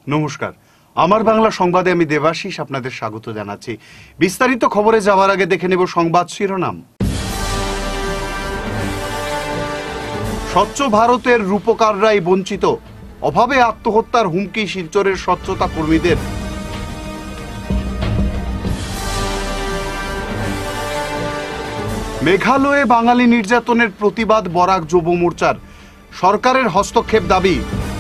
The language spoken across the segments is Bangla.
নমস্কার, আমার বাংলা সংবাদে আমি দেবাশিস আপনাদের স্বাগত জানাচ্ছি। বিস্তারিত খবরে যাওয়ার আগে দেখে নেব সংবাদ শিরোনাম। স্বচ্ছ ভারতের রূপকাররাই বঞ্চিত, অভাবে আত্মহত্যার হুমকি শিলচরের স্বচ্ছতা কর্মীদের। মেঘালয়ে বাঙালি নির্যাতনের প্রতিবাদ বরাক যুব মোর্চার, সরকারের হস্তক্ষেপ দাবি।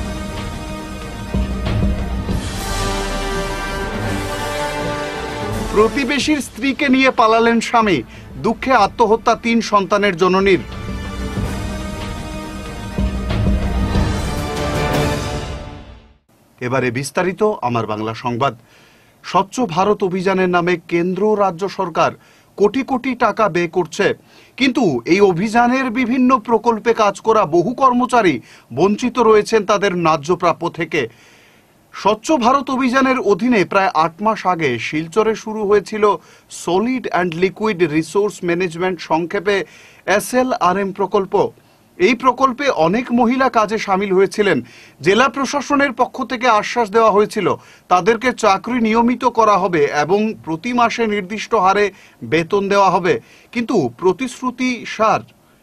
প্রতিবেশীর স্ত্রীকে নিয়ে পালালেন স্বামী, দুঃখে আত্মহত্যা 3 সন্তানের জননীর। এবারে বিস্তারিত আমার বাংলা সংবাদ। স্বচ্ছ ভারত অভিযানের নামে কেন্দ্র রাজ্য সরকার কোটি কোটি টাকা ব্যয় করছে, কিন্তু এই অভিযানের বিভিন্ন প্রকল্পে কাজ করা বহু কর্মচারী বঞ্চিত রয়েছেন তাদের ন্যায্য প্রাপ্য থেকে। স্বচ্ছ ভারত অভিযানের অধীনে প্রায় 8 মাস আগে শিলচরে শুরু হয়েছিল solid and liquid resource management, সংক্ষেপে SLRM প্রকল্প। এই প্রকল্পে অনেক মহিলা কাজে সামিল হয়েছিলেন। জেলা প্রশাসনের পক্ষ থেকে আশ্বাস দেওয়া হয়েছিল তাদেরকে চাকরি নিয়মিত করা হবে এবং প্রতি মাসে নির্দিষ্ট হারে বেতন দেওয়া হবে, কিন্তু প্রতিশ্রুতি সার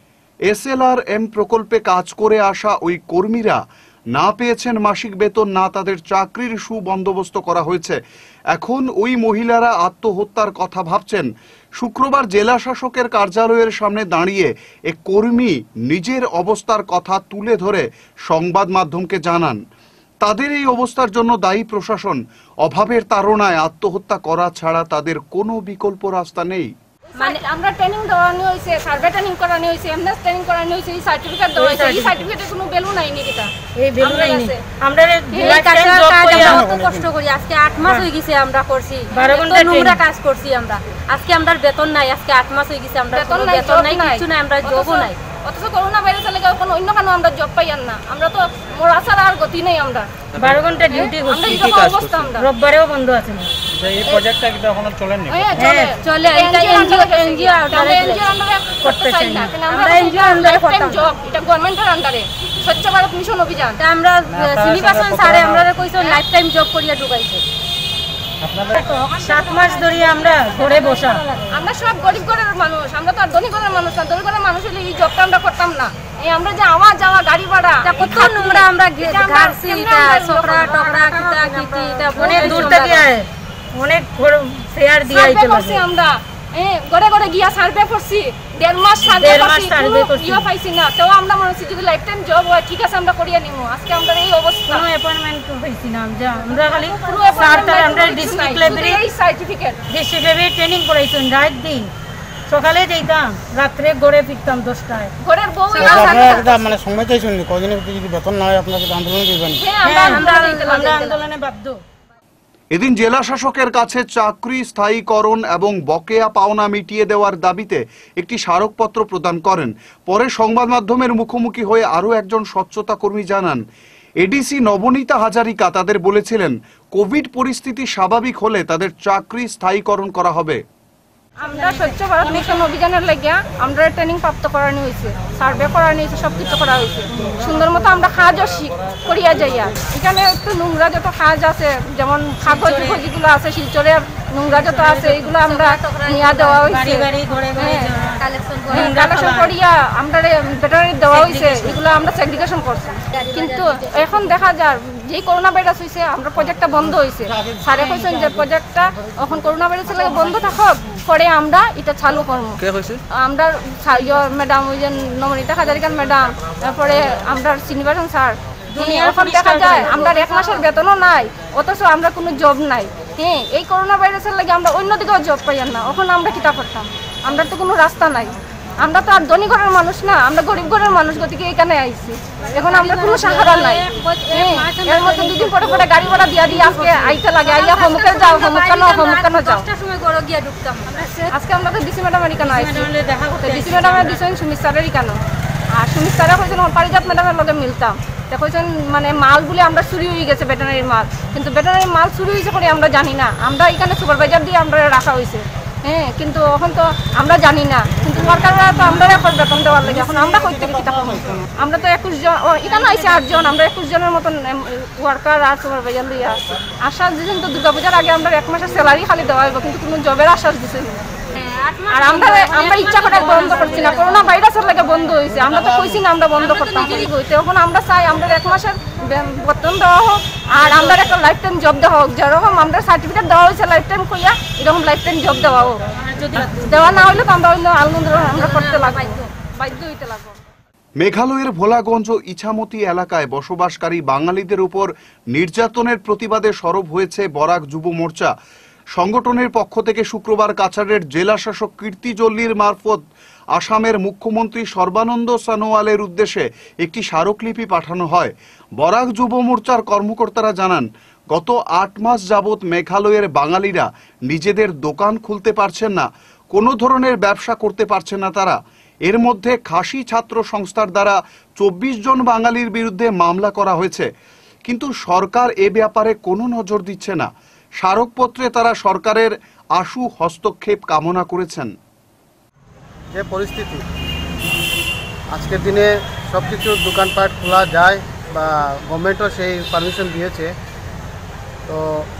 SLRM প্রকল্পে কাজ করে আসা ওই কর্মীরা না পেয়েছেন মাসিক বেতন, না তাদের চাকরির সুবন্দোবস্ত করা হয়েছে। এখন ওই মহিলারা আত্মহত্যার কথা ভাবছেন। শুক্রবার জেলা শাসকের কার্যালয়ের সামনে দাঁড়িয়ে এক কর্মী নিজের অবস্থার কথা তুলে ধরে সংবাদ মাধ্যমকে জানান, তাদের এই অবস্থার জন্য দায়ী প্রশাসন। অভাবের তাড়নায় আত্মহত্যা করা ছাড়া তাদের কোনো বিকল্প রাস্তা নেই। মানে আমরা ট্রেনিং দেওয়ানো হয়েছে, সার্ভে ট্রেনিং করানো হয়েছে, এমএস ট্রেনিং করানো হয়েছে, এই সার্টিফিকেট দেওয়া হয়েছে। এই সার্টিফিকেটের কোনো ভ্যালু নাই নি এটা। এই ভ্যালু নাই নি। আমরা কত কষ্ট করি, আজকে 8 মাস হয়ে গেছে আমরা করছি, 12 ঘন্টা নোংরা কাজ করছি আমরা। আজকে আমাদের বেতন নাই, আজকে 8 মাস হয়ে গেছে আমরা বেতন নাই, কিছু নাই, আমরা জবও নাই। অথচ করোনা ভাইরাসের লাগা কোনো অন্য কেন আমরা জব পাই না, আমরা তো মোর আসার আর গতি নেই। আমরা 12 ঘন্টা ডিউটি করছি, কি কাজ করছি, রোববারেও বন্ধ আছে না। এই প্রজেক্টটা কি এখনো চলেনি? চলে এটা এনজিও আন্ডারে করতে চাই না, আমরা এনজিও আন্ডারে করতাম জব, এটা গভর্নমেন্টের আন্ডারে স্বচ্ছ ভারত মিশন অভিযান। তা আমরা সিনিবাসন স্যারে আমরারে কইছো লাইফ টাইম জব করিয়া ঢুকাইছে। আপনাদের 7 মাস ধরে আমরা ঘরে বসা, আমরা সব গরিব ঘরের মানুষ, আমরা তো আর ধনী ঘরের মানুষ না। ধনী ঘরের মানুষ হলে এই জবটা আমরা করতাম না। এই আমরা যে আওয়াজ যাওয়া গাড়ি ভাড়া কত নোংরা আমরা ঘাড়ছি, এটা ছোকরা টকরা কিটা কিটি, এটা অনেক দূর থেকে অনেক ফেয়ার দিয়ে আইতে লাগে। আমরা ঘরে ঘরে গিয়া সার্ভে করছি, 1.5 মাস সার্ভে করছি, ইয়া পাইছি না। তো আমরা মনে হচ্ছে যদি লাইফ টাইম জব হয় ঠিক আছে আমরা করিয়া নিমু। আজকে আমরা এই অবস্থা, কোনো অ্যাপয়েন্টমেন্ট পাইছি না। আমরা খালি স্যারটা আমরা ডিস্ট্রিক্ট লাইব্রেরি এই সার্টিফিকেট ডিস্ট্রিক্ট লাইব্রেরি ট্রেনিং করাইছেন, রাত দিন সকালে যাইতাম, রাত্রে ঘরে ফিরতাম 10টায়। ঘরের বউ এটা মানে সময় চাইছেন, কয়দিনের ভিতরে যদি বেতন না হয় আপনাকে আন্দোলন করবেন? আমরা আন্দোলনে বাধ্য। এদিন জেলা শাসকের কাছে চাকরি স্থায়ীকরণ এবং বকেয়া পাওনা মিটিয়ে দেওয়ার দাবিতে একটি স্মারকপত্র প্রদান করেন। পরে সংবাদ মাধ্যমের মুখোমুখি হয়ে আরও একজন স্বচ্ছতা কর্মী জানান, এডিসি নবনীতা হাজারিকা তাদের বলেছিলেন কোভিড পরিস্থিতি স্বাভাবিক হলে তাদের চাকরি স্থায়ীকরণ করা হবে। আমরা স্বচ্ছ ভারত মিশন অভিযানের লাগিয়া আমরা ট্রেনিং প্রাপ্ত করানো হয়েছে, সার্ভে করানো হয়েছে, সব কিছু করা হয়েছে। সুন্দর মতো আমরা কাজও করিয়া যাইয়া। এখানে একটু নোংরা যত কাজ আছে, যেমন কাগজ যেগুলো আছে শিলচরে নোংরা যত আছে, এগুলো আমরা নিয়ে দেওয়া হয়েছে, কালেকশন করিয়া আমরা ব্যাটারি দেওয়া হয়েছে, এগুলো আমরা সেগ্রিগেশন করছি। কিন্তু এখন দেখা যায় যে করোনা ভাইরাস হয়েছে, আমরা প্রজেক্টটা বন্ধ হয়েছে। স্যারে কইছেন যে প্রজেক্টটা এখন করোনা ভাইরাসের লাগে বন্ধ থাকুক, পরে আমরা এটা চালু করবো। আমরা ম্যাডাম, ওই যে নবনীতা হাজারিকার ম্যাডাম, তারপরে আমরা শ্রীনিবাসন স্যার। এখন দেখা যায় আমরা 1 মাসের বেতনও নাই, অথচ আমরা কোনো জব নাই। এই করোনা ভাইরাসের লাগে আমরা অন্যদিকেও জব পাই না। এখন আমরা কিতা করতাম? আমরা তো কোনো রাস্তা নাই। আমরা তো আর ধনী ঘরের মানুষ না, আমরা গরিব ঘরের মানুষ, গতিকে এখানে আইছি। এখন আমরা কোনো সাহারা নাই। এর মধ্যে 2 দিন পরে পরে গাড়ি ভাড়া দিয়া দিয়ে আজকে আইতে লাগে, আইয়া হমুকে যাও, হমুকানো যাও। আজকে আমরা তো ডিসি ম্যাডামের এখানে আইছি, ডিসি ম্যাডামের দিছেন সুমিত স্যারের এখানে। আর সুমিত স্যারে কইছেন পারিজাত ম্যাডামের লগে মিলতাম। কইছেন মানে মাল বলে আমরা চুরি হয়ে গেছে, ভেটেরিনারি মাল। কিন্তু ভেটেরিনারি মাল চুরি হয়েছে করে আমরা জানি না। আমরা এখানে সুপারভাইজার দিয়ে আমরা রাখা হয়েছে। হ্যাঁ, কিন্তু এখন তো আমরা জানি না, কিন্তু ওয়ার্কাররা তো আমরা এখন বেতন দেওয়ার লাগে, এখন আমরা কই থেকে কিতা পাবো? আমরা তো 21 জন, এখানে আইছে 8 জন, আমরা 21 জনের মতন ওয়ার্কার আর সুপারভাইজার লইয়া আছি। আশ্বাস দিয়েছেন তো দুর্গাপূজার আগে আমরা 1 মাসের স্যালারি খালি দেওয়া হইব, কিন্তু কোনো জবের আশ্বাস দিছে না। আর আমরা ইচ্ছা করে বন্ধ করছি না, করোনা ভাইরাসের লাগে বন্ধ হয়েছে, আমরা তো কইছি না আমরা বন্ধ করতাম। এখন আমরা চাই আমরা 1 মাসের বেতন দেওয়া হোক, আর আমরা একটা লাইফ টাইম জব দেওয়া হোক, যেরকম আমরা সার্টিফিকেট দেওয়া হয়েছে লাইফ টাইম কইয়া, এরকম লাইফ টাইম জব দেওয়া হোক। যদি দেওয়া না হইলে তো আমরা আন্দোলন আমরা করতে লাগবো, বাধ্য হইতে লাগবো। মেঘালয়ের ভোলাগঞ্জ ও ইছামতি এলাকায় বসবাসকারী বাঙালিদের উপর নির্যাতনের প্রতিবাদে সরব হয়েছে বরাক যুব মোর্চা। সংগঠনের পক্ষ থেকে শুক্রবার কাছাড়ের জেলা শাসক কীর্তি জল্লির মারফত আসামের মুখ্যমন্ত্রী সর্বানন্দ সোনোয়ালের উদ্দেশ্যে একটি স্মারকলিপি পাঠানো হয়। বরাক যুব মোর্চার কর্মকর্তারা জানান, গত 8 মাস যাবৎ মেঘালয়ের বাঙালিরা নিজেদের দোকান খুলতে পারছেন না, কোনো ধরনের ব্যবসা করতে পারছেন না তারা। এর মধ্যে খাসি ছাত্র সংস্থার দ্বারা 24 জন বাঙালির বিরুদ্ধে মামলা করা হয়েছে, কিন্তু সরকার এ ব্যাপারে কোনো নজর দিচ্ছে না। স্মারকপত্রে তারা সরকারের আশু হস্তক্ষেপ কামনা করেছেন। যে পরিস্থিতি আজকের দিনে সব কিছু দোকানপাট খোলা যায় বা গভর্নমেন্টও সেই পারমিশন দিয়েছে, তো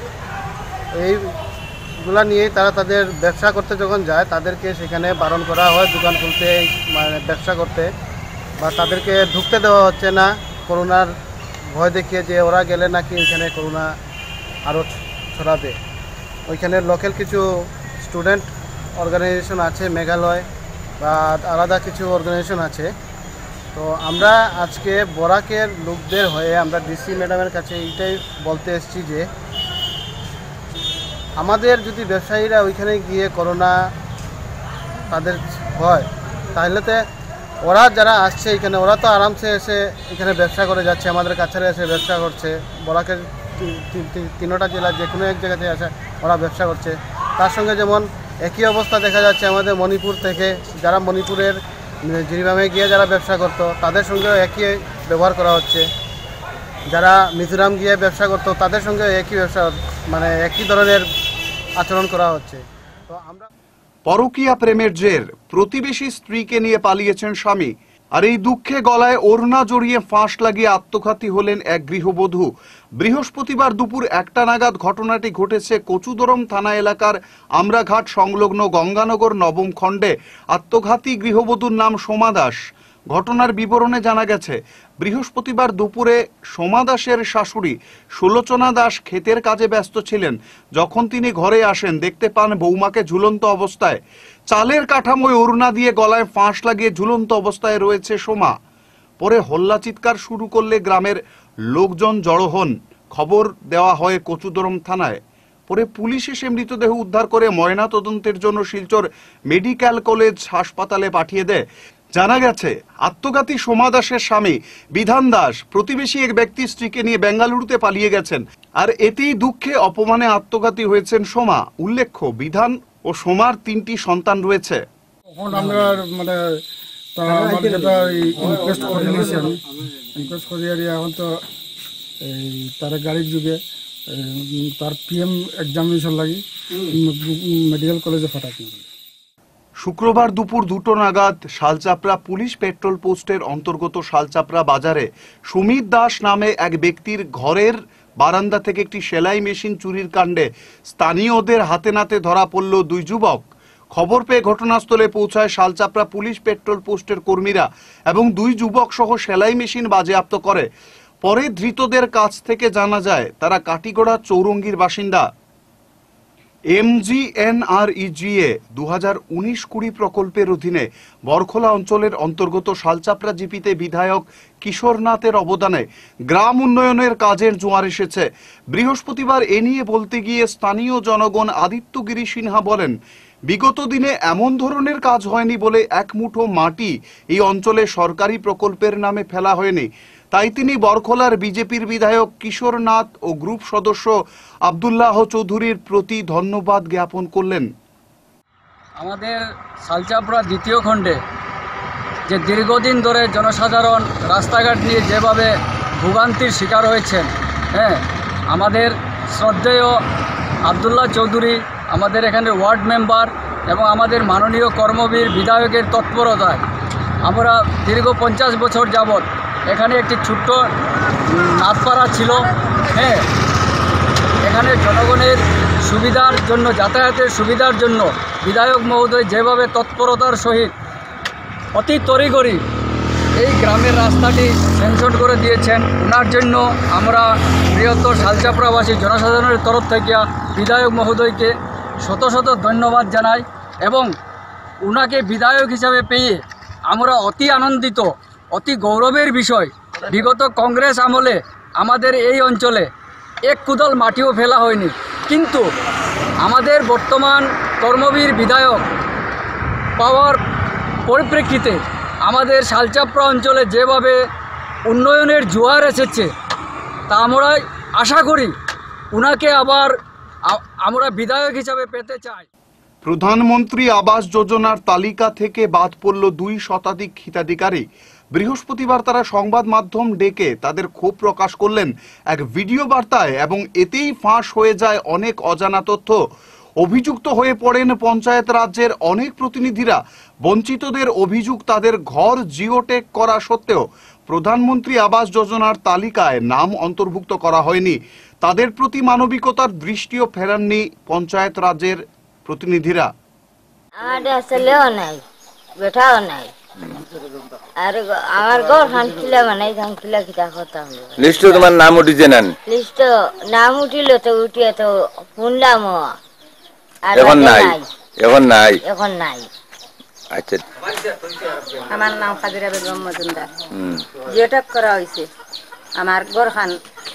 এইগুলা নিয়েই তারা তাদের ব্যবসা করতে যখন যায় তাদেরকে সেখানে বারণ করা হয় দোকান খুলতে, মানে ব্যবসা করতে, বা তাদেরকে ঢুকতে দেওয়া হচ্ছে না করোনার ভয় দেখিয়ে, যে ওরা গেলে নাকি এখানে করোনা আরও ছড়াবে। ওইখানে লোকাল কিছু স্টুডেন্ট অর্গানাইজেশন আছে মেঘালয় বা আলাদা কিছু অর্গানাইজেশন আছে। তো আমরা আজকে বরাকের লোকদের হয়ে আমরা ডিসি ম্যাডামের কাছে এইটাই বলতে এসেছি যে আমাদের যদি ব্যবসায়ীরা ওইখানে গিয়ে করোনা তাদের হয়, তাহলে তো ওরা যারা আসছে এখানে ওরা তো আরামসে এসে এখানে ব্যবসা করে যাচ্ছে, আমাদের কাছে এসে ব্যবসা করছে। বরাকের 3টা জেলা যে কোনো এক জায়গাতে আসে ওরা ব্যবসা করছে। তার সঙ্গে যেমন একই অবস্থা দেখা যাচ্ছে আমাদের মণিপুর থেকে, যারা মণিপুরের জিরিবামে গিয়ে যারা ব্যবসা করতো তাদের সঙ্গেও একই ব্যবহার করা হচ্ছে, যারা মিজোরাম গিয়ে ব্যবসা করতো তাদের সঙ্গে একই ব্যবসা, মানে একই ধরনের আচরণ করা হচ্ছে। তো আমরা পরকীয়া প্রেমের জের, প্রতিবেশী স্ত্রীকে নিয়ে পালিয়েছেন স্বামী, আর এই দুঃখে গলায় ওড়না জড়িয়ে ফাঁস লাগিয়ে আত্মঘাতী হলেন এক গৃহবধূ। বৃহস্পতিবার দুপুর 1টা নাগাদ ঘটনাটি ঘটেছে কচুদরম থানা এলাকার আমরাঘাট সংলগ্ন গঙ্গানগর 9ম খণ্ডে। আত্মঘাতী গৃহবধূর নাম সোমা দাস। ঘটনার বিবরণে জানা গেছে, বৃহস্পতিবার দুপুরে সোমা দাসের শাশুড়ি সুলোচনা দাস ক্ষেতের কাজে ব্যস্ত ছিলেন। যখন তিনি ঘরে আসেন দেখতে পান বৌমাকে ঝুলন্ত অবস্থায়, চালের কাঠামোয় ওড়না দিয়ে গলায় ফাঁস লাগিয়ে ঝুলন্ত অবস্থায় রয়েছে সোমা। পরে হল্লা চিৎকার শুরু করলে গ্রামের লোকজন জড়ো হন। খবর দেওয়া হয় কচুদরম থানায়। পরে পুলিশ এসে মৃতদেহ উদ্ধার করে ময়না তদন্তের জন্য শিলচর মেডিকেল কলেজ হাসপাতালে পাঠিয়ে দেয়। জানা গেছে, আত্মঘাতী সোমা দাসের স্বামী বিধান দাস প্রতিবেশী এক ব্যক্তির স্ত্রীকে নিয়ে বেঙ্গালুরুতে পালিয়ে গেছেন, আর এতেই দুঃখে অপমানে আত্মঘাতী হয়েছেন সোমা। উল্লেখ্য, বিধান ও সোমার 3টি সন্তান রয়েছে। এখন আমরা মানে আমার যেটা ইনকোয়েস্ট করে নিয়েছি, আমি ইনকোয়েস্ট করি আর এখন তো এই তার গাড়ির যুগে তার PM এক্সামিনেশন লাগি মেডিকেল কলেজে ফাটাকি। শুক্রবার দুপুর 2টো নাগাদ শালচাপড়া পুলিশ পেট্রোল পোস্টের অন্তর্গত শালচাপড়া বাজারে সুমিত দাস নামে এক ব্যক্তির ঘরের বারান্দা থেকে একটি সেলাই মেশিন চুরির কাণ্ডে স্থানীয়দের হাতে নাতে ধরা পড়ল 2 যুবক। খবর পেয়ে ঘটনাস্থলে পৌঁছায় শালচাপড়া পুলিশ পেট্রোল পোস্টের কর্মীরা এবং 2 যুবক সহ সেলাই মেশিন বাজেয়াপ্ত করে। পরে ধৃতদের কাছ থেকে জানা যায় তারা কাটিগড়া চৌরঙ্গীর বাসিন্দা। MGNREGA 2019-20 প্রকল্পের অধীনে বরখোলা অঞ্চলের অন্তর্গত শালচাপড়া জিপিতে বিধায়ক কিশোরনাথের অবদানে গ্রাম উন্নয়নের কাজের জোয়ার এসেছে। বৃহস্পতিবার এ নিয়ে বলতে গিয়ে স্থানীয় জনগণ আদিত্য গিরি সিনহা বলেন, বিগত দিনে এমন ধরনের কাজ হয়নি বলে এক মুঠো মাটি এই অঞ্চলে সরকারি প্রকল্পের নামে ফেলা হয়নি। তাই তিনি বরখোলার বিজেপির বিধায়ক কিশোরনাথ ও গ্রুপ সদস্য আব্দুল্লাহ চৌধুরীর প্রতি ধন্যবাদ জ্ঞাপন করলেন। আমাদের শালচাপড়া 2য় খণ্ডে যে দীর্ঘদিন ধরে জনসাধারণ রাস্তাঘাট নিয়ে যেভাবে ভোগান্তির শিকার হয়েছেন, আমাদের শ্রদ্ধেয় আব্দুল্লাহ চৌধুরী, আমাদের এখানে ওয়ার্ড মেম্বার এবং আমাদের মাননীয় কর্মবীর বিধায়কের তৎপরতায় আমরা দীর্ঘ 50 বছর যাবৎ এখানে একটি ছোট্ট নাথপাড়া ছিল। হ্যাঁ, এখানে জনগণের সুবিধার জন্য, যাতায়াতের সুবিধার জন্য বিধায়ক মহোদয় যেভাবে তৎপরতার সহিত অতি তড়িঘড়ি এই গ্রামের রাস্তাটি স্যাংশন করে দিয়েছেন, ওনার জন্য আমরা বৃহত্তর শালচাপড়াবাসী জনসাধারণের তরফ থেকে বিধায়ক মহোদয়কে শত শত ধন্যবাদ জানাই। এবং ওনাকে বিধায়ক হিসাবে পেয়ে আমরা অতি আনন্দিত, অতি গৌরবের বিষয়। বিগত কংগ্রেস আমলে আমাদের এই অঞ্চলে এক কুদল মাটিও ফেলা হয়নি, কিন্তু আমাদের বর্তমান কর্মবীর বিধায়ক পাওয়ার পরিপ্রেক্ষিতে আমাদের শালচাপড়া অঞ্চলে যেভাবে উন্নয়নের জোয়ার এসেছে, তা আমরা আশা করি ওনাকে আবার আমরা বিধায়ক হিসাবে পেতে চাই। প্রধানমন্ত্রী আবাস যোজনার তালিকা থেকে বাদ পড়ল 2 শতাধিক হিতাধিকারী। বৃহস্পতিবার তারা সংবাদ মাধ্যম ডেকে তাদের ক্ষোভ প্রকাশ করলেন এক ভিডিও বার্তায়, এবং এতেই ফাঁস হয়ে যায় অনেক অজানা তথ্য। অভিযুক্ত হয়ে পড়েন পঞ্চায়েত রাজ্যের অনেক প্রতিনিধিরা। বঞ্চিতদের অভিযোগ, তাদের ঘর জিওটেক করা সত্ত্বেও প্রধানমন্ত্রী আবাস যোজনার তালিকায় নাম অন্তর্ভুক্ত করা হয়নি। তাদের প্রতি মানবিকতার দৃষ্টিও ফেরাননি পঞ্চায়েত রাজ্যের প্রতিনিধিরা। আমার ছেলেও নাই, বেটাও নাই, আর আমার ঘর খানখিলা বানাই খানখিলা কিতা কথা হলো। লিস্ট তোমার নাম উঠিছে না? লিস্ট নাম উঠিল তো উঠিয়ে তো শুনলাম, আর এখন নাই, এখন নাই, এখন নাই। আচ্ছা, আমার নাম কাদিরা বেগম মজুমদার। জিওটেক করা হয়েছে, আমার ঘর খান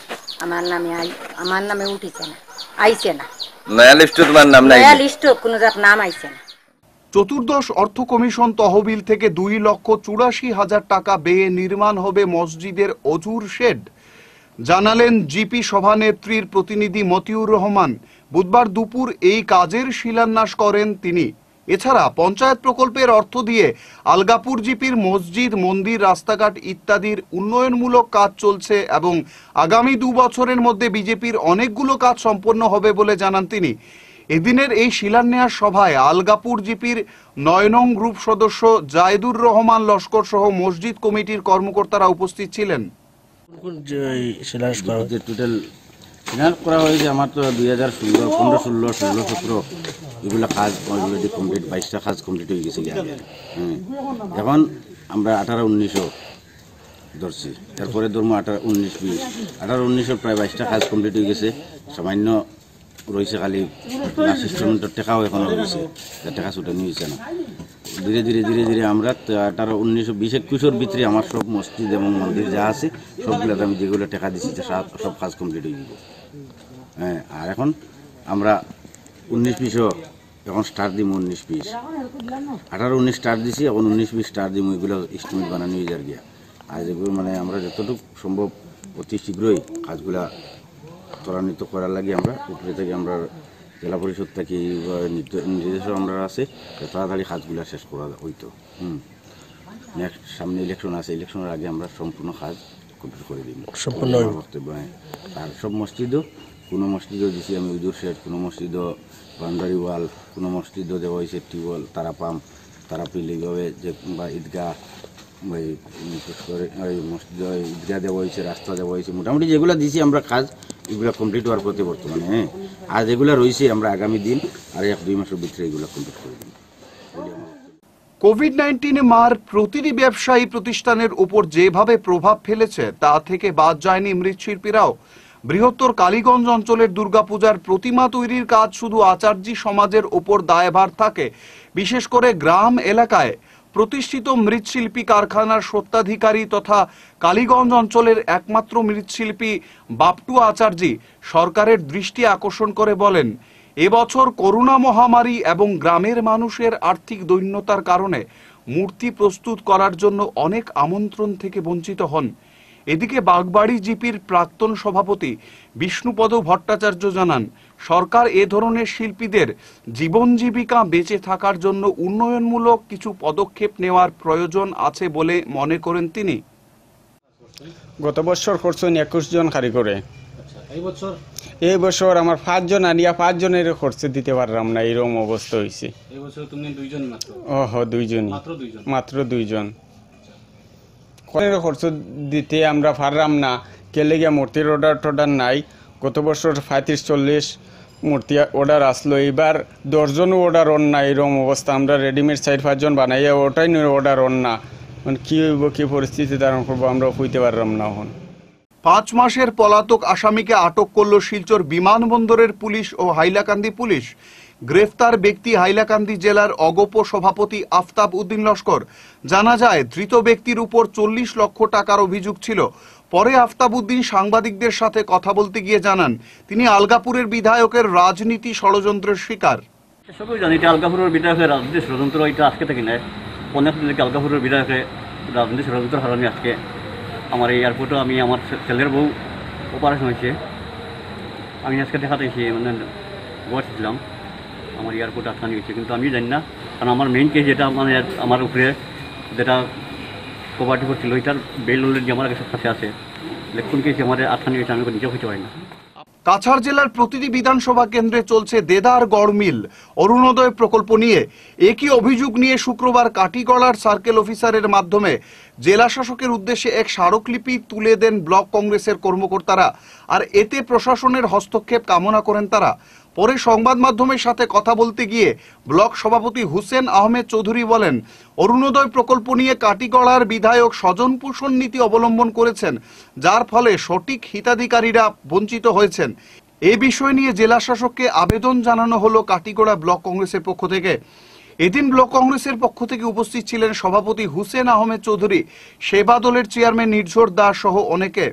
আমার নামে উঠিছে না, আইছে না। নয়া লিস্ট তোমার নাম নাই? নয়া লিস্ট কোনো যার নাম আইছে না। চতুর্দশ অর্থ কমিশন তহবিল থেকে 2,84,000 টাকা ব্যয়ে নির্মাণ হবে মসজিদের অজুর শেড, জানালেন জিপি সভানেত্রীর প্রতিনিধি মতিউর রহমান। বুধবার দুপুর এই কাজের শিলান্যাস করেন তিনি। এছাড়া পঞ্চায়েত প্রকল্পের অর্থ দিয়ে আলগাপুর জিপির মসজিদ, মন্দির, রাস্তাঘাট ইত্যাদির উন্নয়নমূলক কাজ চলছে এবং আগামী 2 বছরের মধ্যে বিজেপির অনেকগুলো কাজ সম্পন্ন হবে বলে জানান তিনি। এদিনের এই শিলান্যাস সভায় আলগাপুর জিপির 9 নং গ্রুপ সদস্য জায়দুর রহমান লস্কর সহ মসজিদ কমিটির কর্মকর্তারা উপস্থিত ছিলেন। টোটাল ফিনান্স করা হয়েছে আমার তো 2016, 15, 16, 16, 17 এগুলো কাজ অলরেডি কমপ্লিট, 22টা কাজ কমপ্লিট হয়ে গেছে। এখন আমরা 18, 19 ধরছি, তারপরে ধরবো 18, 19, 20, 18, 19 প্রায় 22টা কাজ কমপ্লিট হয়ে গেছে। সামান্য রয়েছে খালি সিস্টেমেন্টের টাকাও এখনো রয়েছে, টাকা ছুটে নিয়েছে না। ধীরে ধীরে ধীরে ধীরে আমরা 18, 19, 20, 21 ভিতরে আমার সব মসজিদ এবং মন্দির যা আছে সবগুলোতে আমি যেগুলো টাকা দিচ্ছি সব কাজ কমপ্লিট হয়ে যাব। হ্যাঁ, আর এখন আমরা 19, 20 এখন স্টার্ট দিব। 19, 20, 18, 19 স্টার্ট দিছি, এখন 19, 20 স্টার্ট দিব। এগুলো এস্টিমেট বানানো হয়ে যার গিয়া। আর যেগুলো মানে আমরা যতটুকু সম্ভব অতি শীঘ্রই কাজগুলা ত্বরান্বিত করার লাগে আমরা উপরে থেকে আমরা জেলা পরিষদ থেকে নির্দেশ আমরা আছে তাড়াতাড়ি কাজগুলো শেষ করা হইতো। নেক্সট সামনে ইলেকশন আছে, ইলেকশনের আগে আমরা সম্পূর্ণ কাজ কমপ্লিট করে দিব সম্পূর্ণ বক্তব্য। আর সব মসজিদও, কোনো মসজিদও দিছি আমি উজুর শেড, কোনো মসজিদও বাউন্ডারি ওয়াল, কোনো মসজিদও দেওয়া হয়েছে টিউবওয়েল, তারা পাম্প, তারা পিল এইভাবে যে বা ঈদগাহ বিশেষ করে ওই মসজিদ ঈদগাহ দেওয়া হয়েছে, রাস্তা দেওয়া হয়েছে। মোটামুটি যেগুলো দিছি আমরা কাজ এগুলো কমপ্লিট হওয়ার পথে বর্তমানে। হ্যাঁ, আর যেগুলো রয়েছে আমরা আগামী দিন আর 1-2 মাসের ভিতরে এগুলো কমপ্লিট করে দিই। কোভিড-19 মার প্রতিটি ব্যবসায়ী প্রতিষ্ঠানের উপর যেভাবে প্রভাব ফেলেছে তা থেকে বাদ যায়নি মৃৎশিল্পীরাও। বৃহত্তর কালীগঞ্জ অঞ্চলের দুর্গাপূজার প্রতিমা তৈরির কাজ শুধু আচার্যী সমাজের ওপর দায়ভার থাকে। বিশেষ করে গ্রাম এলাকায় প্রতিষ্ঠিত মৃৎশিল্পী কারখানার স্বত্বাধিকারী তথা কালীগঞ্জ অঞ্চলের একমাত্র মৃৎশিল্পী বাপটু আচার্যী সরকারের দৃষ্টি আকর্ষণ করে বলেন, এবছর করোনা মহামারী এবং গ্রামের মানুষের আর্থিক দৈন্যতার কারণে মূর্তি প্রস্তুত করার জন্য অনেক আমন্ত্রণ থেকে বঞ্চিত হন। এদিকে বাগবাড়ি জিপির প্রাক্তন সভাপতি বিষ্ণুপদ ভট্টাচার্য জানান, সরকার এ ধরনের শিল্পীদের জীবন জীবিকা বেঁচে থাকার জন্য উন্নয়নমূলক কিছু পদক্ষেপ নেওয়ার প্রয়োজন আছে বলে মনে করেন তিনি। গত বছর করছেন 21 জন কারিগরে, এই বছর আমার 5 জন আনিয়া 5 জনের খরচ দিতে পারলাম না, এরকম অবস্থা হয়েছে। এই বছর তুমি 2 জন মাত্র? দুইজনই, মাত্র 2 জন। খরচ দিতে আমরা পারলাম না, কেলে গিয়া মূর্তির অর্ডার নাই। গত বছর 35-40 মূর্তি অর্ডার আসলো, এবার 10 জনও অর্ডার অন না, এরকম অবস্থা। আমরা রেডিমেড 4-5 জন বানাইয়া ওটাই অর্ডার অন না। মানে কী হইব, কী পরিস্থিতি ধারণ করবো আমরা হইতে পারলাম না। এখন 5 মাসের পলাতক আসামিকে আটক করল শিলচর বিমানবন্দরের পুলিশ ও হাইলাকান্দি পুলিশ। গ্রেফতার ব্যক্তি হাইলাকান্দি জেলার অগপ সভাপতি আফতাব উদ্দিন লস্কর। জানা যায় ধৃত ব্যক্তির উপর 40 লক্ষ টাকার অভিযোগ ছিল। পরে আফতাব উদ্দিন সাংবাদিকদের সাথে কথা বলতে গিয়ে জানান তিনি আলগাপুরের বিধায়কের রাজনীতি ষড়যন্ত্রের শিকার। সবাই জানি এটা আলগাপুরের বিধায়কের রাজনীতি ষড়যন্ত্র, এটা আজকে থেকে নয়, অনেক দিন থেকে আলগাপুরের বিধায়কের রাজনীতি ষড়যন্ত্র হারানি। আজকে আমার এই এয়ারপোর্টে আমি আমার ছেলের বউ অপারেশন হয়েছে, আমি আজকে দেখাতে এসে মানে বসেছিলাম, আমার এয়ারপোর্টে আটকানি হয়েছে, কিন্তু আমি জানি না, কারণ আমার মেইন কেস যেটা মানে আমার উপরে যেটা প্রপার্টি করছিল ওইটার বেল অলরেডি আমার কাছে আছে, কোন কেসে আমার আটকানি হয়েছে আমি নিজেও হইতে পারি না। কাছাড় জেলার প্রতিটি বিধানসভা কেন্দ্রে চলছে দেদার গড় মিল অরুণোদয় প্রকল্প নিয়ে। একই অভিযোগ নিয়ে শুক্রবার কাটিগড়ার সার্কেল অফিসারের মাধ্যমে জেলা শাসকের উদ্দেশ্যে এক স্মারকলিপি তুলে দেন ব্লক কংগ্রেসের কর্মকর্তারা, আর এতে প্রশাসনের হস্তক্ষেপ কামনা করেন তারা। পরে সংবাদ মাধ্যমের সাথে কথা বলতে গিয়ে ব্লক সভাপতি হুসেন আহমেদ চৌধুরী বলেন, অরুণোদয় প্রকল্প নিয়ে কাটিগড়ার বিধায়ক স্বজন পোষণ নীতি অবলম্বন করেছেন, যার ফলে সঠিক হিতাধিকারীরা বঞ্চিত হয়েছেন। এই বিষয় নিয়ে জেলা শাসককে আবেদন জানানো হলো কাটিগড়া ব্লক কংগ্রেসের পক্ষ থেকে। এদিন ব্লক কংগ্রেসের পক্ষ থেকে উপস্থিত ছিলেন সভাপতি হুসেন আহমেদ চৌধুরী, সেবা দলের চেয়ারম্যান নির্ঝর দাস সহ অনেকে।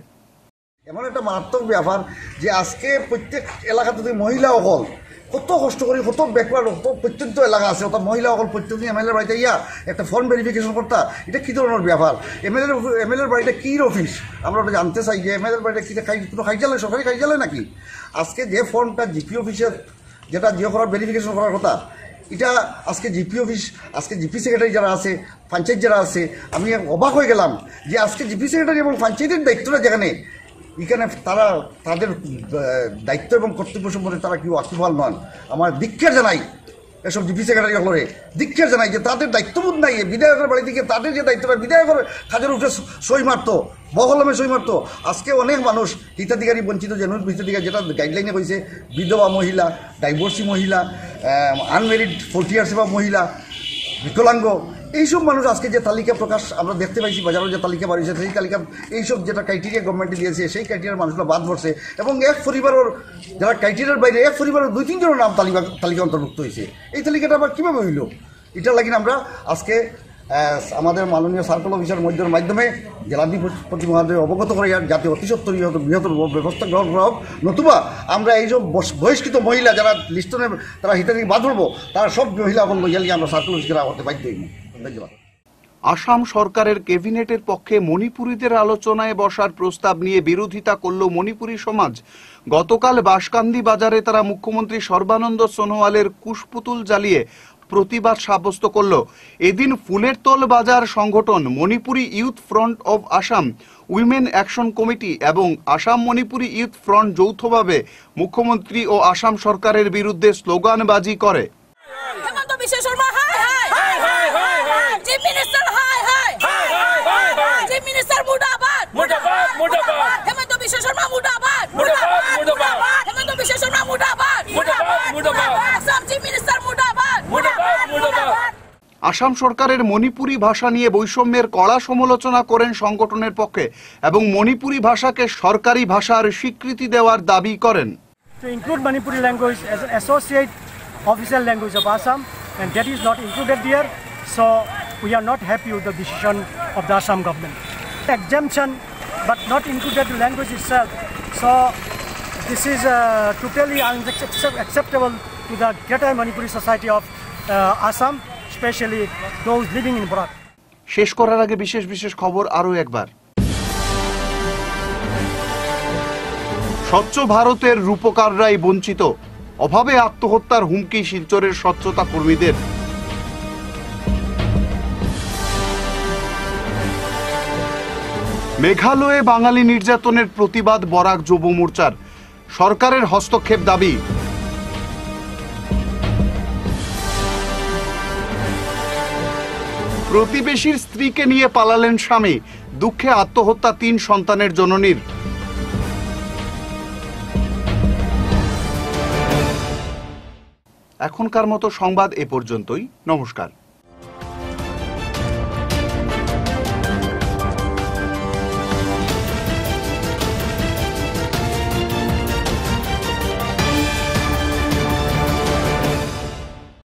এমন একটা মারাত্মক ব্যাপার যে আজকে প্রত্যেক এলাকা যদি মহিলা অকল কত কষ্ট করি, কত ব্যাকওয়ার্ড, কত প্রত্যন্ত এলাকা আছে, অত মহিলা অকল প্রত্যেকদিন এমএলএর বাড়িতে ইয়া একটা ফর্ম ভেরিফিকেশন করতা, এটা কী ধরনের ব্যাপার? এমএলএর বাড়িতে কী অফিস আমরা ওটা জানতে চাই যে এমএলএর বাড়িতে কী কোনো খাইজালে, সরকারি খাইজালে নাকি? আজকে যে ফর্মটা জিপি অফিসের যেটা জিও করার ভেরিফিকেশন করার কথা, এটা আজকে জিপি অফিস, আজকে জিপি সেক্রেটারি যারা আছে, পঞ্চায়েত যারা আছে, আমি অবাক হয়ে গেলাম যে আজকে জিপি সেক্রেটারি এবং পঞ্চায়েতের দায়িত্বটা যেখানে এখানে তারা তাদের দায়িত্ব এবং কর্তব্য সম্বন্ধে তারা কেউ ওয়াকিবহাল নন। আমার ধিক্কার জানাই এসব জিপি সেক্রেটারি হলে, ধিক্কার জানাই যে তাদের দায়িত্ববোধ নাই। বিধায়কের বাড়ি থেকে তাদের যে দায়িত্বটা, বিধায়কের কাজের উপরে সই মারত, বহলমে সই মারত। আজকে অনেক মানুষ হিতাধিকারী বঞ্চিত, জেনুইন হিতাধিকারী, যেটা গাইডলাইনে কইছে বিধবা মহিলা, ডাইভোর্সি মহিলা, আনমেরিড 40 ইয়ার্স বা মহিলা, বিকলাঙ্গ, এইসব মানুষ আজকে যে তালিকা প্রকাশ আমরা দেখতে পাইছি বাজারে, যে তালিকা বাড়িয়েছে, সেই তালিকা এইসব যেটা ক্রাইটেরিয়া গভর্নমেন্টে দিয়েছে সেই ক্রাইটেরিয়ার মানুষগুলো বাদ পড়ছে, এবং এক পরিবারের যারা ক্রাইটেরিয়ার বাইরে এক পরিবারের 2-3 জনের নাম তালিকা অন্তর্ভুক্ত হয়েছে। এই তালিকাটা আবার কীভাবে হইল? এটার লাগি আমরা আজকে আমাদের মাননীয় সার্কেল অফিসার মাধ্যমে জেলাধিপতি মহোদয় অবগত করে যাতে অতি সত্বর বৃহত্তর ব্যবস্থা গ্রহণ করা হোক, নতুবা আমরা এইসব বহিষ্কৃত মহিলা যারা লিস্টনে তারা হিতাধিকারী বাদ পড়বো, তারা সব মহিলা বলবো আমরা সার্কেল অফিসার হতে বাধ্য হইব। ধন্যবাদ। আসাম সরকারের ক্যাবিনেটের পক্ষে মণিপুরীদের আলোচনায় বসার প্রস্তাব নিয়ে বিরোধিতা করল মণিপুরী সমাজ। গতকাল বাঁশকান্দি বাজারে তারা মুখ্যমন্ত্রী সর্বানন্দ সোনোয়ালের কুশপুতুল জ্বালিয়ে প্রতিবাদ সাব্যস্ত করল। এদিন ফুলেরতল বাজার সংগঠন, Manipuri youth front of Assam, women action committee এবং আসাম মণিপুরী ইউথ ফ্রন্ট যৌথভাবে মুখ্যমন্ত্রী ও আসাম সরকারের বিরুদ্ধে স্লোগানবাজি করে। আসাম সরকারের মণিপুরী ভাষা নিয়ে বৈষম্যের কড়া সমালোচনা করেন সংগঠনের পক্ষে এবং মণিপুরী ভাষাকে সরকারি ভাষার স্বীকৃতি দেওয়ার দাবি করেন। To include Manipuri language as an associate official language of Assam, and that is not included there, so we are not happy with the decision of the Assam government. Exemption but not included the language itself, so this is totally unacceptable to the greater Manipuri society of Assam, especially those living in Borak. শেষ করার আগে বিশেষ বিশেষ খবর আরো একবার। স্বচ্ছ ভারতের রূপকাররাই বঞ্চিত, অভাবে আত্মহত্যার হুমকি শিলচরের স্বচ্ছতা কর্মীদের। মেঘালয়ে বাঙালি নির্যাতনের প্রতিবাদ বরাক যুব মোর্চার, সরকারের হস্তক্ষেপ দাবি। প্রতিবেশীর স্ত্রীকে নিয়ে পালালেন স্বামী, দুঃখে আত্মহত্যা 3 সন্তানের জননীর। এখনকার মতো সংবাদ এ পর্যন্তই। নমস্কার।